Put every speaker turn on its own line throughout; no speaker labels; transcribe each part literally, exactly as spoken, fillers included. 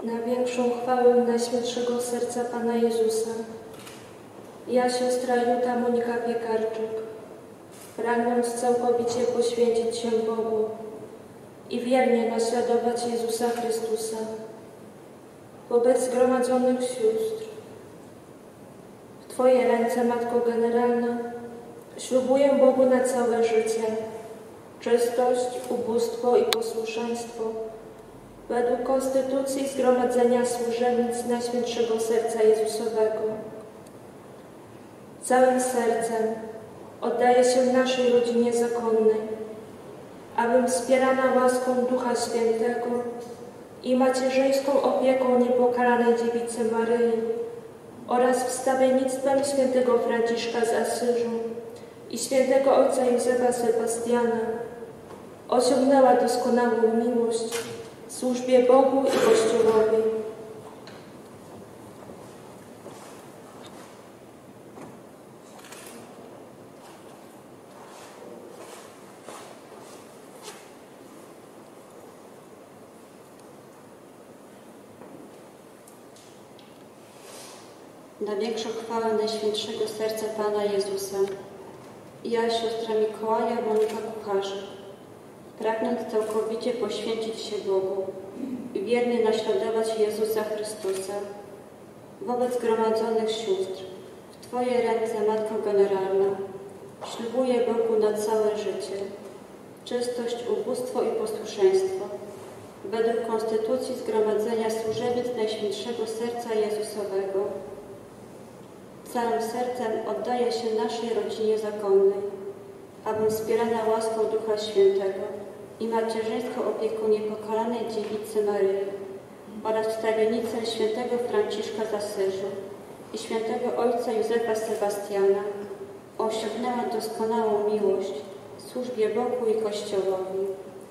na większą chwałę Najświętszego Serca Pana Jezusa. Ja, siostra Juta Monika Piekarczyk, pragnąc całkowicie poświęcić się Bogu i wiernie naśladować Jezusa Chrystusa wobec zgromadzonych sióstr, w Twoje ręce, Matko Generalna, ślubuję Bogu na całe życie czystość, ubóstwo i posłuszeństwo według Konstytucji Zgromadzenia Służebnic Najświętszego Serca Jezusowego. Całym sercem oddaję się naszej rodzinie zakonnej, abym wspierana łaską Ducha Świętego i macierzyńską opieką niepokalanej Dziewicy Maryi oraz wstawiennictwem świętego Franciszka z Asyżu i świętego ojca Józefa Sebastiana osiągnęła doskonałą miłość w służbie Bogu i Kościołowi.
Na większą chwałę Najświętszego Serca Pana Jezusa. Ja, siostra Mikołaja Monika Kucharzyk, pragnąc całkowicie poświęcić się Bogu i wiernie naśladować Jezusa Chrystusa wobec zgromadzonych sióstr, w Twoje ręce, Matko Generalna, ślubuję Bogu na całe życie czystość, ubóstwo i posłuszeństwo według Konstytucji Zgromadzenia Służebnic Najświętszego Serca Jezusowego. Całym sercem oddaję się naszej rodzinie zakonnej, abym wspierana łaską Ducha Świętego i macierzyńską opieką niepokalanej Dziewicy Maryi oraz wstawienicę świętego Franciszka z Asyżu i świętego ojca Józefa Sebastiana osiągnęła doskonałą miłość w służbie Bogu i Kościołowi.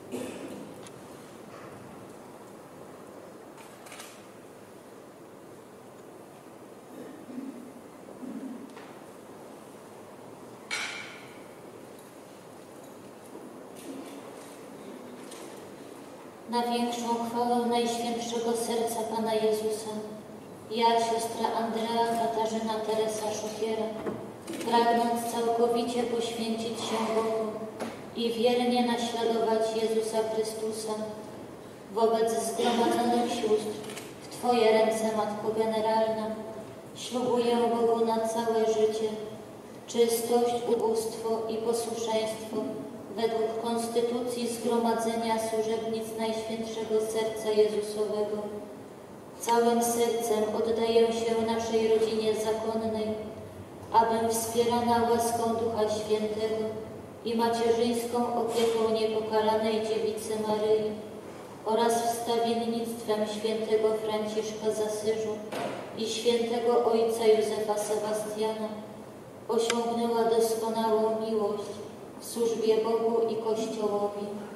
Na większą chwałę Najświętszego Serca Pana Jezusa, ja, siostra Andrea Katarzyna Teresa Szofiera, pragnąc całkowicie poświęcić się Bogu i wiernie naśladować Jezusa Chrystusa wobec zgromadzonych sióstr, w Twoje ręce, Matko Generalna, ślubuję Bogu na całe życie czystość, ubóstwo i posłuszeństwo według Konstytucji Zgromadzenia Służebnic Najświętszego Serca Jezusowego. Całym sercem oddaję się naszej rodzinie zakonnej, abym wspierana łaską Ducha Świętego i macierzyńską opieką niepokalanej Dziewicy Maryi oraz wstawiennictwem świętego Franciszka z Asyżu i świętego ojca Józefa Sebastiana osiągnęła doskonałą miłość w służbie Bogu i Kościołowi.